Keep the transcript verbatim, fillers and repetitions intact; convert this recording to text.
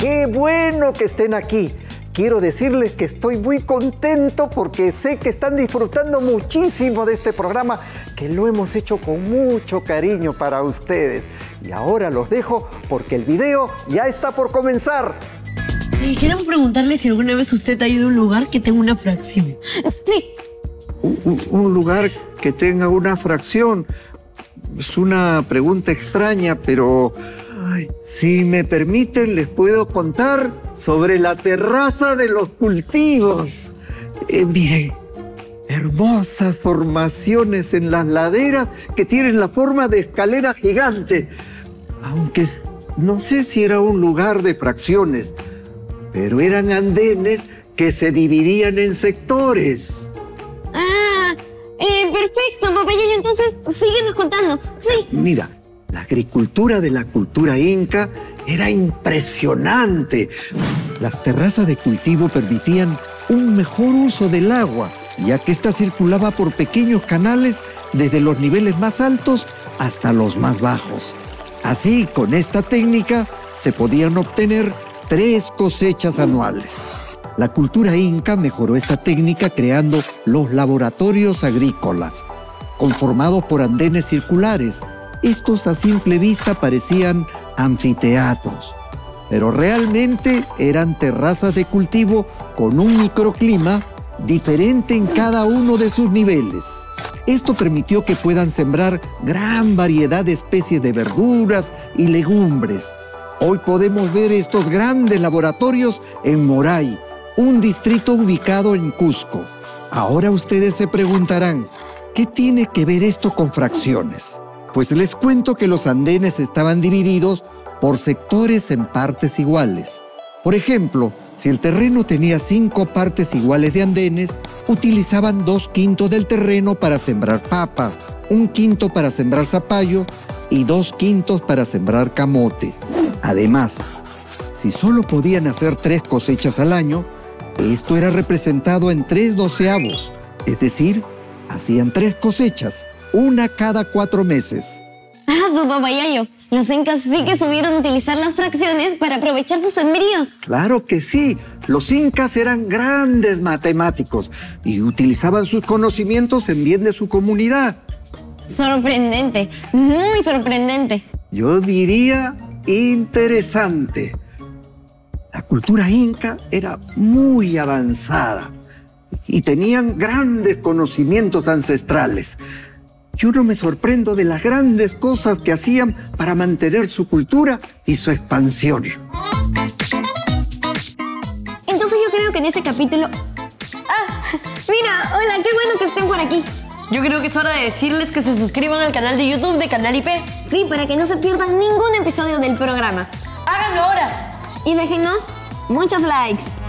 ¡Qué bueno que estén aquí! Quiero decirles que estoy muy contento porque sé que están disfrutando muchísimo de este programa, que lo hemos hecho con mucho cariño para ustedes. Y ahora los dejo porque el video ya está por comenzar. Eh, queremos preguntarle si alguna vez usted ha ido a un lugar que tenga una fracción. Sí. Un, un lugar que tenga una fracción. Es una pregunta extraña, pero... Ay, si me permiten, les puedo contar sobre la terraza de los cultivos. Eh, miren, hermosas formaciones en las laderas que tienen la forma de escalera gigante. Aunque no sé si era un lugar de fracciones, pero eran andenes que se dividían en sectores. Ah, eh, perfecto, Papayayo. Entonces, síguenos contando. Sí. Mira. La agricultura de la cultura inca era impresionante. Las terrazas de cultivo permitían un mejor uso del agua, ya que ésta circulaba por pequeños canales desde los niveles más altos hasta los más bajos. Así, con esta técnica, se podían obtener tres cosechas anuales. La cultura inca mejoró esta técnica creando los laboratorios agrícolas, conformados por andenes circulares. Estos a simple vista parecían anfiteatros, pero realmente eran terrazas de cultivo con un microclima diferente en cada uno de sus niveles. Esto permitió que puedan sembrar gran variedad de especies de verduras y legumbres. Hoy podemos ver estos grandes laboratorios en Moray, un distrito ubicado en Cusco. Ahora ustedes se preguntarán, ¿qué tiene que ver esto con fracciones? Pues les cuento que los andenes estaban divididos por sectores en partes iguales. Por ejemplo, si el terreno tenía cinco partes iguales de andenes, utilizaban dos quintos del terreno para sembrar papa, un quinto para sembrar zapallo y dos quintos para sembrar camote. Además, si solo podían hacer tres cosechas al año, esto era representado en tres doceavos, es decir, hacían tres cosechas, una cada cuatro meses. Ah, pues Papayayo, los incas sí que supieron utilizar las fracciones para aprovechar sus sembríos. Claro que sí. Los incas eran grandes matemáticos y utilizaban sus conocimientos en bien de su comunidad. Sorprendente, muy sorprendente. Yo diría interesante. La cultura inca era muy avanzada y tenían grandes conocimientos ancestrales. Yo no me sorprendo de las grandes cosas que hacían para mantener su cultura y su expansión. Entonces yo creo que en este capítulo... ¡Ah! Mira, hola, qué bueno que estén por aquí. Yo creo que es hora de decirles que se suscriban al canal de YouTube de Canal I P. Sí, para que no se pierdan ningún episodio del programa. ¡Háganlo ahora! Y déjenos muchos likes.